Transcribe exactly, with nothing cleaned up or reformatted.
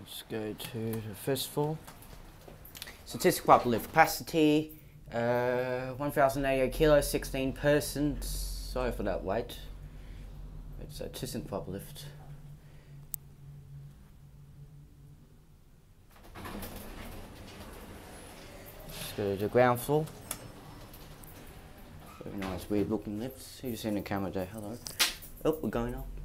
Let's go to the first floor. So Thyssenkrupp lift capacity, uh, one thousand eighty-eight kilos, sixteen persons. Sorry for that weight. It's a Thyssenkrupp lift. Let's go to the ground floor. Very nice, weird looking lifts. Who's in the camera there? Hello. Oh, we're going up.